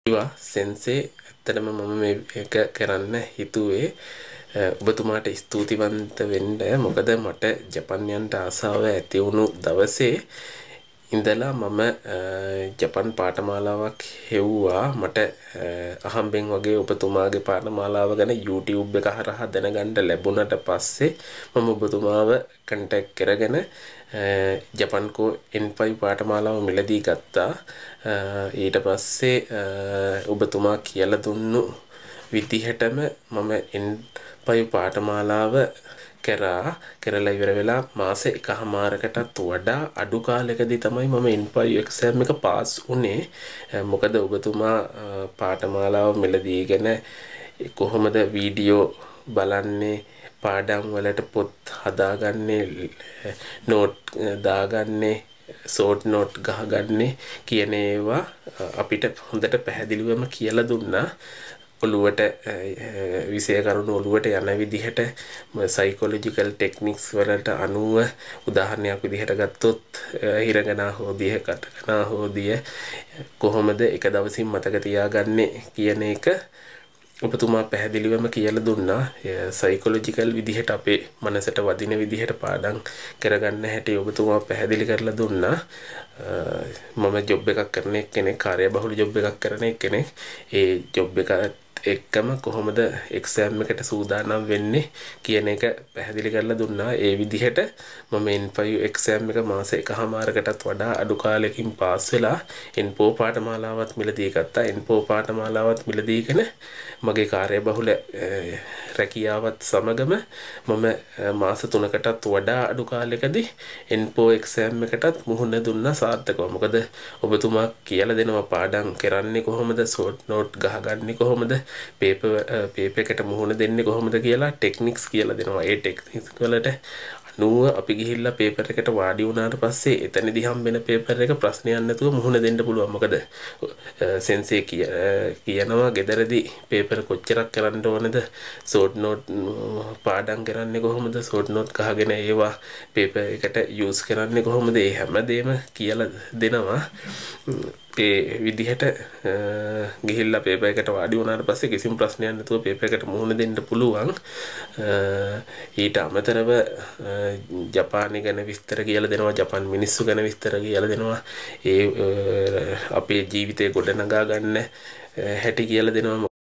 සෙන්සේ ඇත්තටම මම මේක කරන්න හිතුවේ ඔබතුමාට ස්තුතිවන්ත වෙන්න. මොකද මට ජපන් යන්න ආසාව ඇති වුණු දවසේ ඉඳලා මම ජපන් පාඨමාලාවක් හෙව්වා. මට අහම්බෙන් වගේ ඔබතුමාගේ පාඨමාලාව ගැන YouTube එක හරහා දැනගන්න ලැබුණට පස්සේ මම ඔබතුමාව කන්ටැක්ට් කරගෙන ජපන්කෝ N5 පාඨමාලාව මිලදී ගත්තා. ඊට පස්සේ ඔබතුමා කියලා දුන්නු විදිහටම මම N5 පාඨමාලාව කරලා ඉවර වෙලා මාස එකහමාරකටත් වඩා අඩු කාලයකදී තමයි මම N5 එක්සෑම් එක පාස් වුණේ. මොකද ඔබතුමා පාඨමාලාව මිලදීගෙන කොහොමද වීඩියෝ බලන්නේ, පාඩම් වලට පොත් හදාගන්නේ, නෝට් දාගන්නේ, ෂෝට් නෝට් ගහගන්නේ කියන ඒවා අපිට හොඳට පැහැදිලිවම කියලා දුන්නා. ඔළුවට විෂය කරුණු ඔළුවට යන විදිහට සයිකොලොජිකල් ටෙක්නික්ස් වලට අනුව උදාහරණයක් විදිහට ගත්තොත් හිරගනා හෝදිය, කටකනා හෝදිය කොහොමද එක දවසින් මතක තියාගන්නේ කියන එක ඔබතුමා පැහැදිලිවම කියලා දුන්නා. සයිකොලොජිකල් විදිහට අපේ මනසට වදින විදිහට පාඩම් කරගන්න හැටි ඔබතුමා පැහැදිලි කරලා දුන්නා. මම ජොබ් එකක් කරන කෙනෙක්, කාර්යබහුල ජොබ් එකක් කරන කෙනෙක්. ඒ ජොබ් එක එක්කම කොහොමද එක්සෑම් එකට සූදානම් වෙන්නේ කියන එක පැහැදිලි කරලා දුන්නා. ඒ විදිහට මම N5 එක්සෑම් එක මාස එකහමාරකටත් වඩා අඩු කාලෙකින් පාස් වෙලා N4 පාඨමාලාවත් මිලදී ගත්තා. N4 පාඨමාලාවත් මිලදීගෙන මගේ කාර්යබහුල රැකියාවත් සමගම මම මාස 3කටත් වඩා අඩු කාලයකදී N4 එක්සෑම් එකටත් මුහුණ දුන්නා සාර්ථකව. මොකද ඔබතුමා කියලා දෙනවා පාඩම් කරන්නේ කොහොමද, ෂෝට් නෝට් ගහගන්නේ කොහොමද, පේපර් එකට මුහුණ දෙන්නේ කොහොමද කියලා ටෙක්නික්ස් කියලා දෙනවා. ඒ ටෙක්නික්ස් වලට අනුව අපි ගිහිල්ලා පේපර් එකට වාඩි වුණාට පස්සේ එතනදී හම්බෙන පේපර් එක ප්‍රශ්නයක් නැතුව මුහුණ දෙන්න පුළුවන්. මොකද සෙන්සේ කියනවා ගෙදරදී පේපර් කොච්චරක් කරන්න ඕනද, ෂෝට් නෝට් පාඩම් කරන්නේ කොහොමද, ෂෝට් නෝට් ගහගෙන ඒවා පේපර් එකට යූස් කරන්නේ කොහොමද, ඒ හැමදේම කියලා දෙනවා. ඒ විදිහට ගිහිල්ලා පේපර් එකට වාඩි වුණාට පස්සේ කිසිම ප්‍රශ්නයක් නැතුව පේපර් එකට මුහුණ දෙන්න පුළුවන්. ඊට අමතරව ජපානය ගැන විස්තර කියලා දෙනවා, ජපන් මිනිස්සු ගැන විස්තර කියලා දෙනවා, ඒ අපේ ජීවිතේ ගොඩනගා ගන්න හැටි කියලා දෙනවා.